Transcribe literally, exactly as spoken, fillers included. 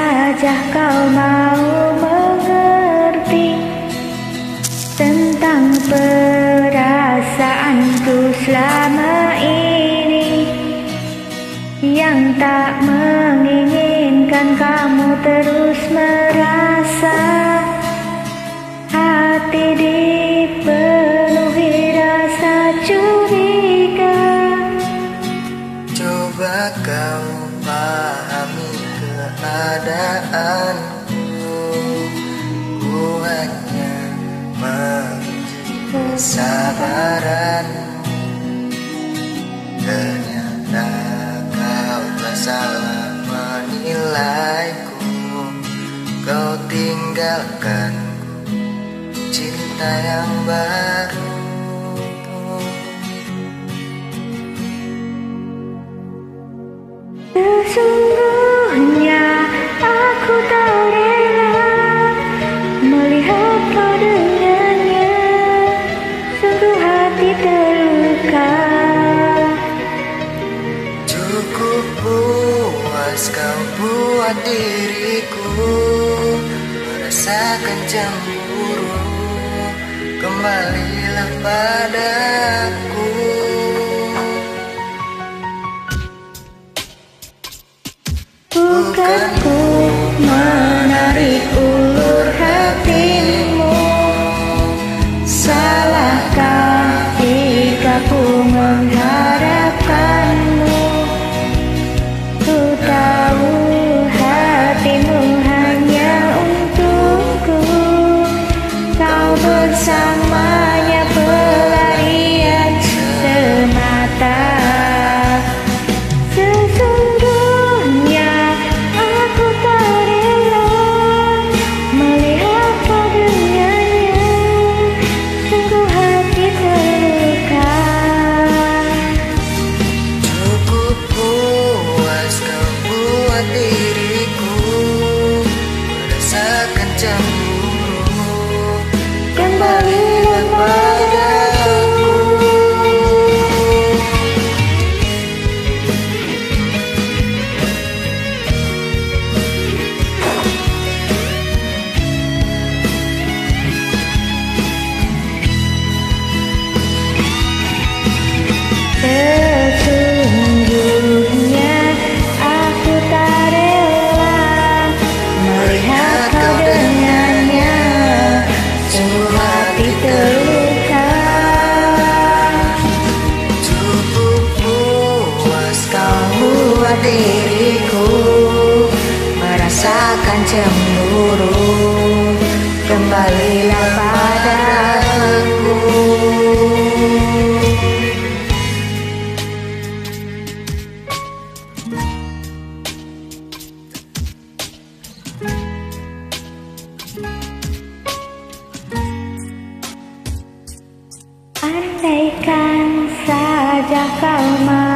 saja kau mau mengerti tentang perasaanku selama ini, yang tak menginginkan kamu terus merasa hati dipenuhi rasa curiga. Coba kau pahami keadaanku, ku hanya menguji kesabaranmu. Ternyata kau telah salah menilaiku, kau tinggalkanku cinta yang baru. Sesungguhnya aku tak rela melihat kau dengannya, sungguh hati terluka. Cukup puas kau buat diriku merasakan cemburu, kembalilah padaku. Bukan ku menarik ulur hatimu, salahkah jika ku mengharapkanmu? Ku tahu hatimu hanya untukku, kau bersamanya pelarian semata. Kembalilah padaku. Sesungguhnya aku tak rela melihat kau dengannya, sungguh hati terluka. Cukup puas Kau buat diriku merasakan cemburu, kembalilah padaku. Andaikan saja kau mau